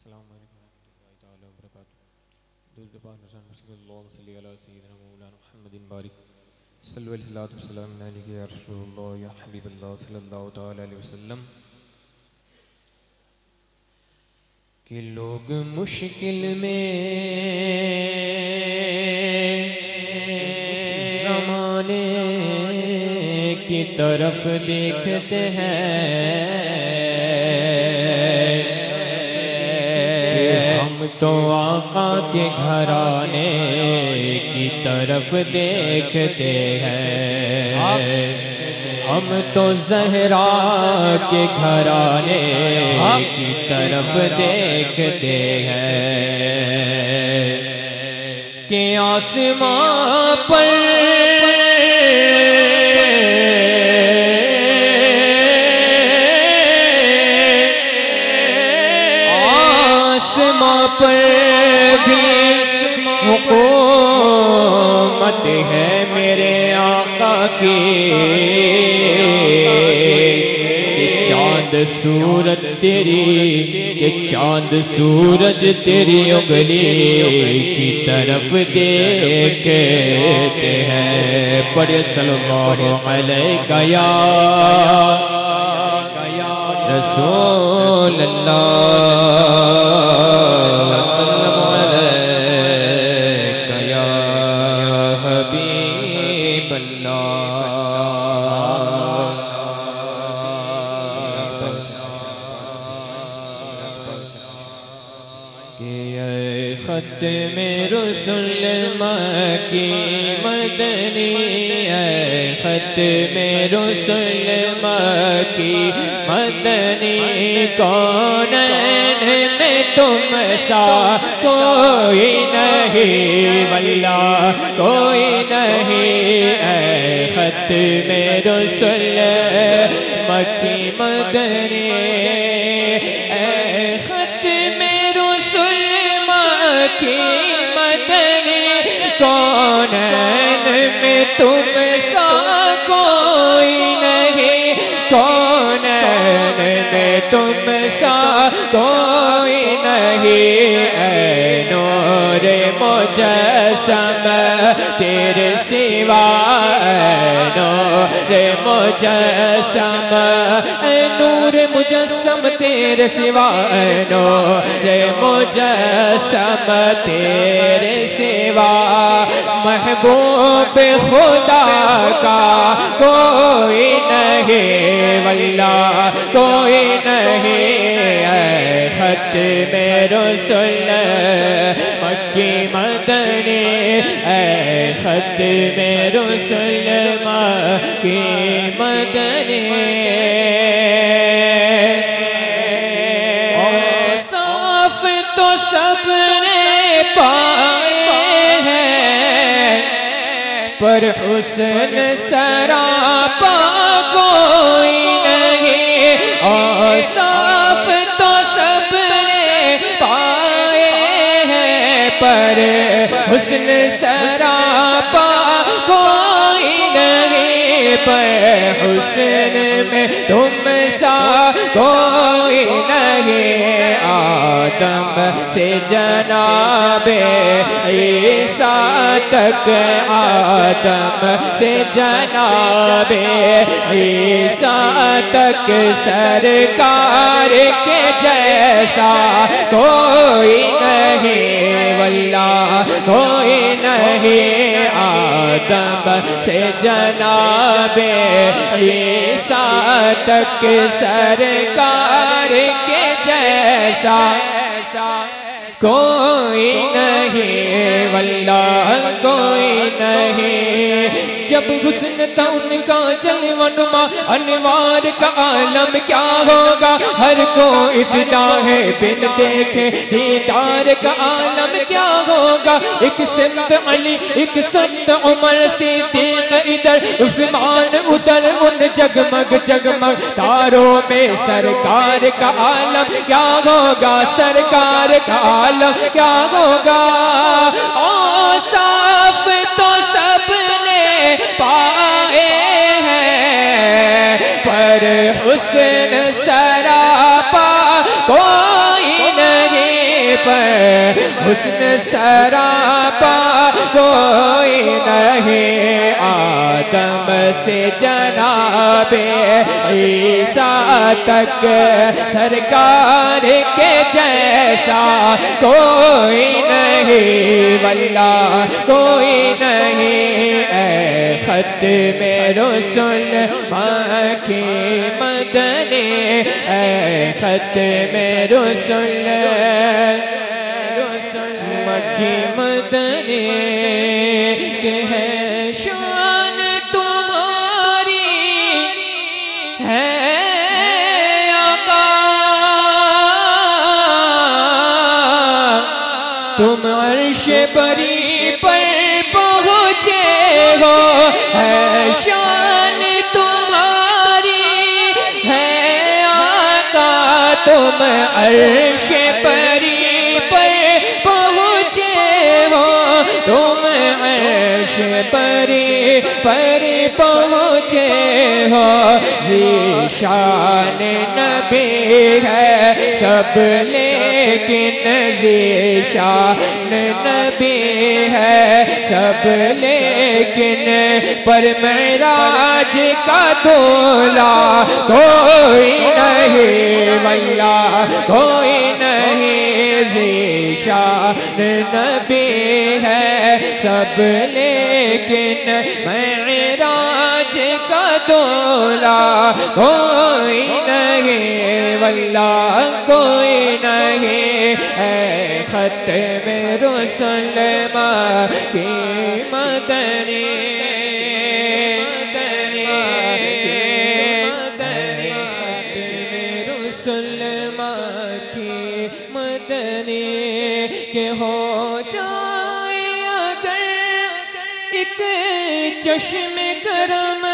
السلام علیکم ورحمۃ اللہ تعالیٰ وبرکاتہ. درود پاک نشان رسول اللہ صلی اللہ علیہ سیدنا مولانا محمد بارک صلی اللہ علیہ وسلم علیہ یا رسول اللہ یا حبیب اللہ صلی اللہ تعالیٰ علیہ وسلم. کہ لوگ مشکل میں زمانے کی طرف دیکھتے ہیں، تو آقا کے گھرانے کی طرف دیکھتے ہیں. ہم تو زہرا کے گھرانے کی طرف دیکھتے ہیں کہ آسمان پر بھی حکومت ہے میرے آقا کی. کہ چاند سورج تیری، کہ چاند سورج تیری انگلی کی طرف دیکھتے ہیں. پڑھے صلی اللہ علیہ یا رسول اللہ، ختم رسل مکی مدنی، اے ختم رسل مکی مدنی، کونین میں تم سا کوئی نہیں، واللہ کوئی نہیں. اے ختم رسل مکی مدنی، کی مدنی، کونین میں تم سا کوئی نہیں، کونین میں تم سا کوئی نہیں. اے نور مجسم تیرے سوا، اے نور مجسم، اے نور مجسم تیرے سوا، اے نور مجسم تیرے سوا، محبوب خدا کا کوئی نہیں، واللہ کوئی نہیں. اے ختم رسل مکی مدنی، اے ختم رسل مکی مدنی. صاف تو سب نے پائے ہیں، پر حسن سراپا کوئی نہیں. اور صاف تو سب نے پائے ہیں، پر حسن سراپا کوئی نہیں. پر حسن میں تم سا کوئی نہیں. آدم سے جناب عیسیٰ تک، آدم سے جناب عیسیٰ تک، سرکار کے جیسا کوئی نہیں، واللہ کوئی نہیں. آدم سے جناب عیسیٰ تک، سرکار کے جیسا کوئی نہیں، واللہ کوئی نہیں. جب حسن تھا ان کا جلوہ نما، انوار کا عالم کیا ہوگا، ہر کوئی فدا ہے بن دیکھے دیدار کا عالم کیا ہوگا. ایک سمت علی، ایک سمت عمر صدیق ادھر، عثمان ادھر، ان جگمگ جگمگ تاروں میں سرکار کا عالم کیا ہوگا، سرکار کا عالم کیا ہوگا. اور صاف تو سب نے پائے ہیں، پر حسن سراپا کوئی نہیں. پر حسن سراپا کوئی نہیں، آدم سے جناب عیسیٰ تک سرکار کے جیسا کوئی نہیں، واللہ کوئی نہیں۔ اے ختم رسل مکی مدنی، اے ختم رسل مکی مدنی، کہ ہے شان تمہاری ہے آقا، تم عرش بری پر پہنچے ہو، ہے شان تمہاری ہے آقا، تم عرش بری پر پہنچے ہو، تم عرش بری پر پہنچے ہو، ذیشان نبی ہے سب لیکن ذیشان نبی ہے سب لیکن، پر معراج کا دولہ کوئی نہیں، واللہ کوئی نہیں، ذیشان نبی ہے سب لیکن، معراج کا دولہ کوئی نہیں، واللہ کوئی نہیں۔ اے ختم رسل مکی مدنی، کہ ہو جائے اگر ایک چشم کرم،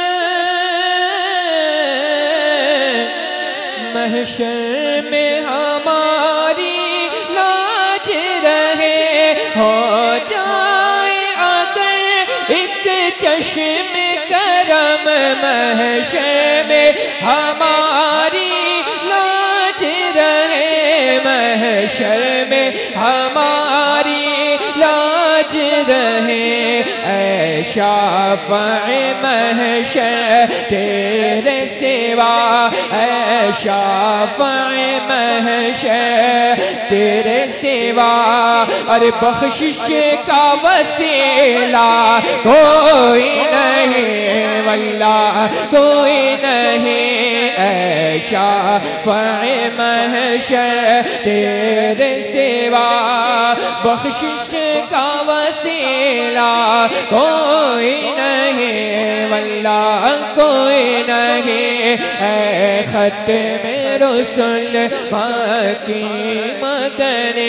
محشر میں ہماری لاج رہے، ہو جائے اگر ایک چشم کرم، محشر میں ہماری لاج رہے، محشر میں ہماری لاج رہے، اے شافع محشر تیرے سوا، اے شافع محشر تیرے سوا، اور بخشش کا وسیلہ کوئی نہیں، واللہ کوئی نہیں، اے شافع محشر تیرے سوا، بخشش کا وسیلہ کوئی نہیں، واللہ کوئی نہیں۔ اے ختم رسل مکی مدنی،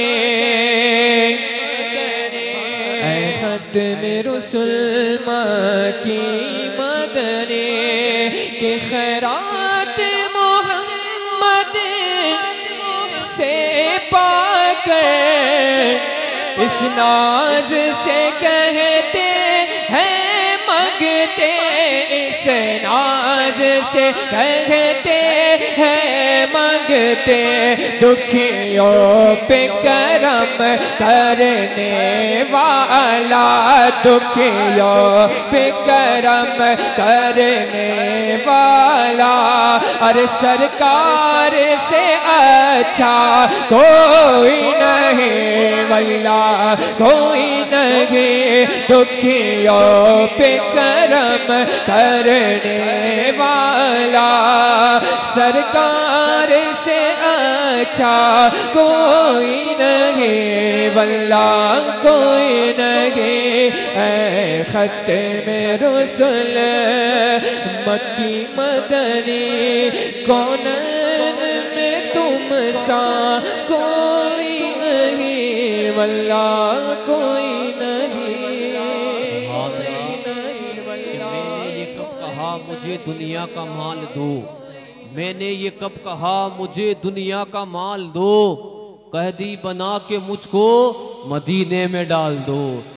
اے ختم رسل مکی مدنی، کہ خیرات محمد سے پا کر اس ناز سے کہتے ہیں مانگتے، اس ناز سے کہتے ہیں مانگتے، دکھیوں پہ کرم کرنے والا، دکھیوں پہ کرم کرنے والا، اور سرکار سے اچھا کوئی نہیں، واللہ کوئی نہیں، دکھیوں پہ کرم کرنے والا، سرکار سے اچھا کوئی نہیں، واللہ کوئی نہیں۔ اے ختم رسل مکی مدنی، کونین میں تم سا کوئی نہیں، واللہ کوئی نہیں۔ میں نے یہ کب کہا مجھے دنیا کا مال دو، میں نے یہ کب کہا مجھے دنیا کا مال دو، قیدی بنا کے مجھ کو مدینے میں ڈال دو۔